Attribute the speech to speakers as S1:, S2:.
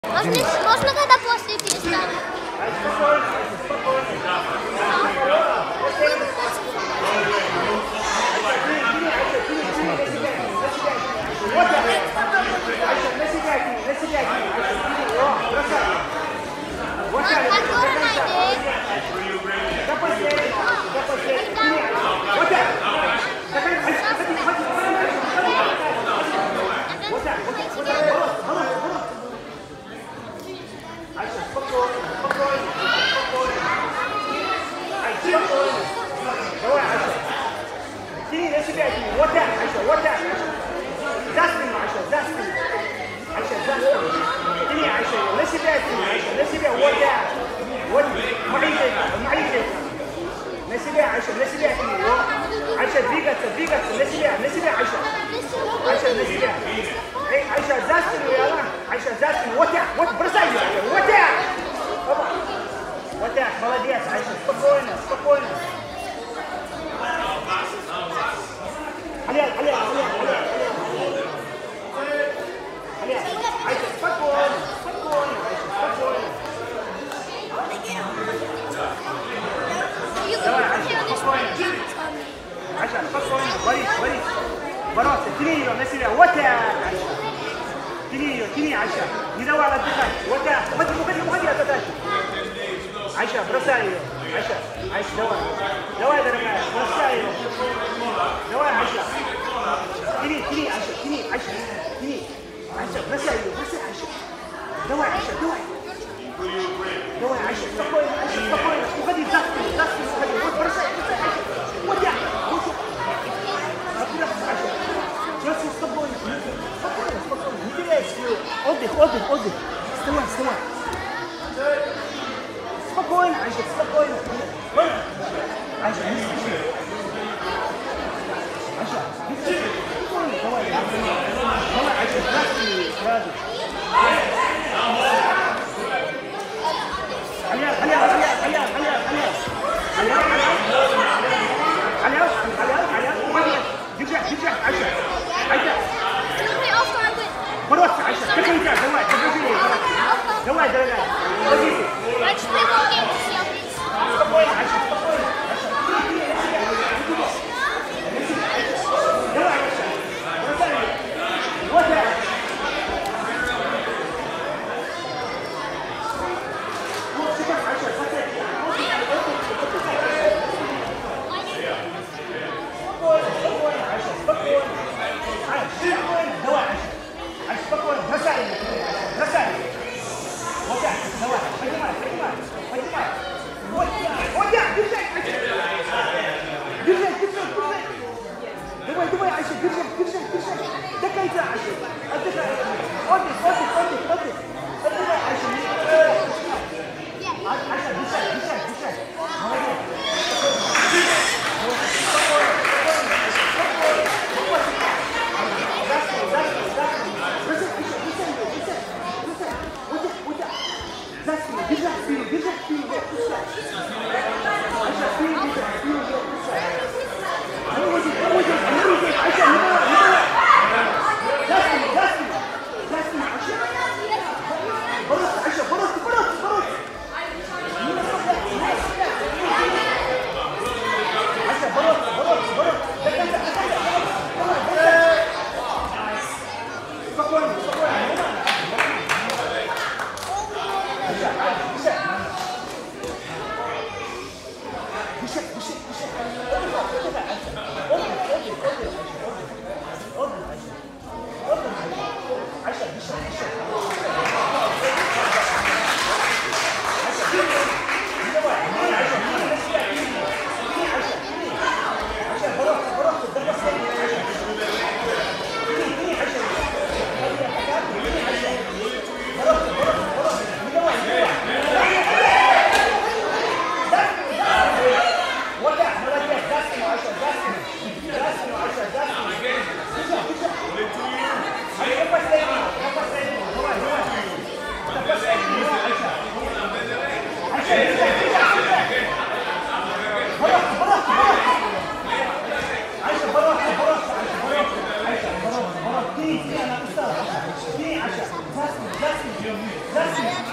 S1: Можно когда после перестанет?
S2: Вот так, Аиша, вот так, Аиша. За спину, Аиша, за спину. Аиша, за спину. Тяни, Аиша, на себя тяни, Аиша, на себя, вот так. Вот, маленькая. На себя, Аиша, на себя тяни. Вот. Аиша, двигаться, на себя, Аиша. Аиша, на себя. Эй, Аиша, за спину, Яла. Аиша, за спину, вот так, вот, бросай ее, Аиша, вот так. Опа. Вот так, молодец, Аиша, спокойно, спокойно. Аля, Аиша, спокойно, Аиша, спокойно. Давай, Аиша, спокойно. Аиша, спокойно, борись. Бороться, тяни ее на себя, вот так, Аиша. Тяни, Аиша, не давай отдыхать, вот так, уходи от атаки. Аиша, бросай ее, Аиша, давай, дорогая, бросай ее. Давай, Аиша. Тяни, Аиша. Аиша, бросай ее, Аиша. Давай, Аиша, давай. Давай, Аиша, спокойно. Уходи, за спину, уходи. Вот, бросай, Аиша. Вот я. Аккуратно, Аиша. Сейчас спокойно. Спокойно. Не теряй силы. Отдых. Вставай. Спокойно, Аиша, спокойно. Аиша, не спеши. Аиша, не спеши. Спокойно, давай, Аиша, сразу. Аля. Держать, Аиша. Бороться, Аиша, как нельзя, давай, побежи. Давай, дорогая, позиции. Спокойно, Аиша, спокойно. Давай, Аиша, бросай ее. Вот так. Вот сейчас, Аиша, бросай. Спокойно, Аиша, спокойно. Давай, Аиша, спокойно, бросай ее. Вот так, давай, поднимай. Вот так, держать, Аиша. Держать. Давай, Аиша, держать. До конца, Аиша. Отдыхай. Отдых. Отдыхай, Аиша. Аиша, дышать. Молодец. Спокойно. За спину, держать спину, вот, пускай. Аиша, спину держать, пускай. А ну вот здесь, Аиша, не давай. За спину, Аиша. Бороться. Не направляй. Аиша, бороться. До конца. Давай. Спокойно. Вот так, молодец, за спину, Аиша, за спину. Merci.